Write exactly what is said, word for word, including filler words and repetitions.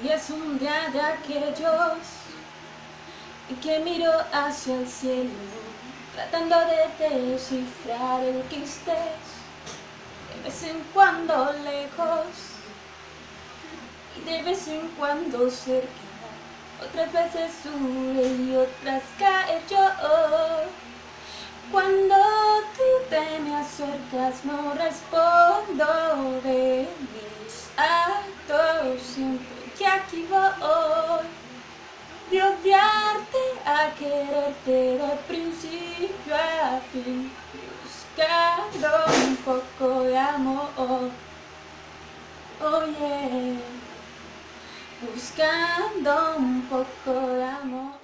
Y es un día de aquellos en que miro hacia el cielo, tratando de descifrar el que estés, de vez en cuando lejos y de vez en cuando cerca. Otras veces sube y otras cae yo. Cuando tú te me acercas no respondo de mis actos, siempre que aquí voy de odiarte a quererte de principio a fin, buscando un poco de amor. Oh yeah, buscando un poco de amor.